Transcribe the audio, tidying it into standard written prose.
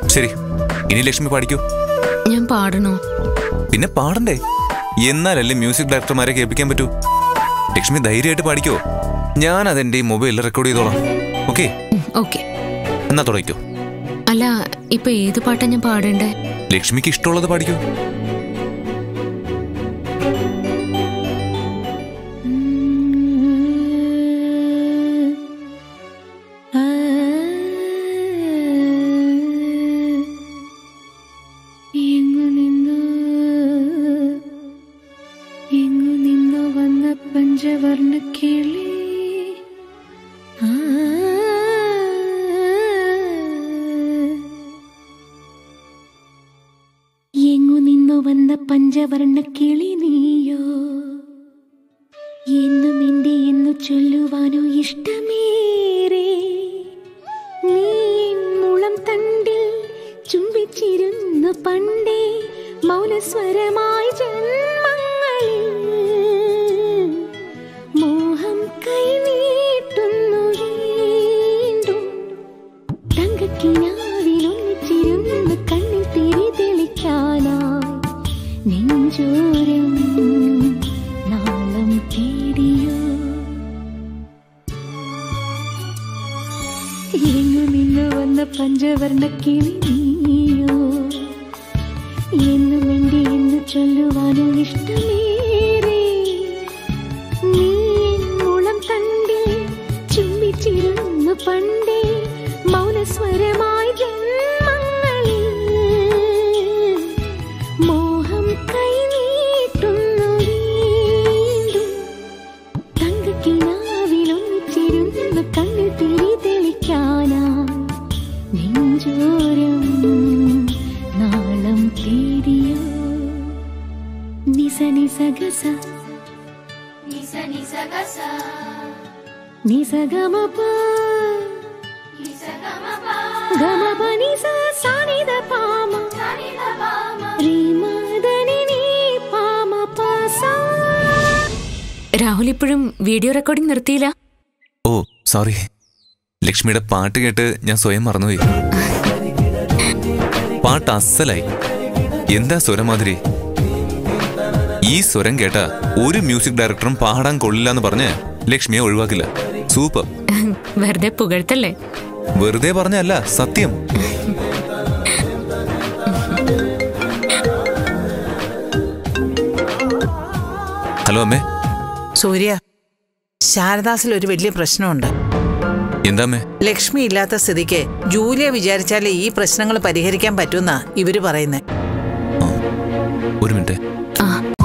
ശരി, ഇനി ലക്ഷ്മി പാടിക്കോ. ഞാൻ പാടണോ? പിന്നെ പാടണ്ടേ, എന്നാലല്ലേ മ്യൂസിക് ഡയറക്ടർമാരെ കേൾപ്പിക്കാൻ പറ്റൂ. ലക്ഷ്മി ധൈര്യമായിട്ട് പാടിക്കോ. ഞാൻ അതെന്റെ ഈ മൊബൈലിൽ റെക്കോർഡ് ചെയ്തോളാം. ഓക്കെ? ഓക്കെ. എന്നാ തുടങ്ങിക്കോ. അല്ല, ഇപ്പൊ ഏത് പാട്ടാ ഞാൻ പാടണ്ടേ? ലക്ഷ്മിക്ക് ഇഷ്ടമുള്ളത് പാടിക്കോ. പഞ്ചവർണ്ണ കിളി എങ്ങു നിന്നു വന്ന പഞ്ചവർണ്ണ കിളി നീയോ, എന്നും എന്റെ എന്നു ചൊല്ലുവാനോ ഇഷ്ടമേറെ. നീ മുളം തണ്ടിൽ ചുംബിച്ചിരുന്നു പണ്ടേ, മൗനസ്വരമായി ജന്മങ്ങളിൽ മോഹം കൈനീട്ടുന്നു വീണ്ടും. തങ്കക്കിനാവിലൊന്നിച്ചിരുന്ന് കണ്ണിൽ തിരി തെളിക്കാനായി നെഞ്ചോരം നാളം തേടിയോ. എങ്ങു നിന്ന് വന്ന പഞ്ചവർണ്ണ കിളി നീയോ, എന്നും എന്റെ എന്ന് ചൊല്ലുവാനോ ഇഷ്ടമേറെ. നീ മുളം തണ്ടിൽ ചുംബിച്ചിരുന്നു പണ്ടേ, മൗനസ്വരമായി ജന്മങ്ങളിൽ മോഹം കൈനീട്ടുന്നു വീണ്ടും. തങ്കക്കിനാവിലൊന്നിച്ചിരുന്നു കണ്ണിൽ തിരി തെളിക്കാനായി നെഞ്ചോരം നാളം തേടിയോ. നിസ നിസ ഗസ നിസ ഗമ പ ഗമ പ നിസ സാനിദ പാമ ശ്രീമദനി നീ പാമ പ സാ. രാഹുൽ ഇപ്പോഴും വീഡിയോ റെക്കോർഡിംഗ് നിർത്തിയില്ല? ഓ സോറി, ലക്ഷ്മിയുടെ പാട്ട് കേട്ട് ഞാൻ സ്വയം മറന്നുപോയി. പാട്ട് അസലായി. എന്താ സ്വരമാതിരി. ഈ സ്വരം കേട്ട ഒരു മ്യൂസിക് ഡയറക്ടറും പാടാൻ കൊള്ളില്ല എന്ന് പറഞ്ഞ് ലക്ഷ്മിയെ ഒഴിവാക്കില്ല. സൂപ്പർ. വെറുതെ പുകഴ്ത്തല്ലേ? വെറുതെ പറഞ്ഞല്ല, സത്യം. ഹലോ അമ്മേ. സൂര്യ, ശാരദാസിൽ ഒരു വലിയ പ്രശ്നമുണ്ട്. എന്താ അമ്മേ? ലക്ഷ്മി ഇല്ലാത്ത സ്ഥിതിക്ക് ജൂലിയ വിചാരിച്ചാലേ ഈ പ്രശ്നങ്ങൾ പരിഹരിക്കാൻ പറ്റുമെന്നാ ഇവര് പറയുന്നേ. ഒരു മിനിറ്റ്.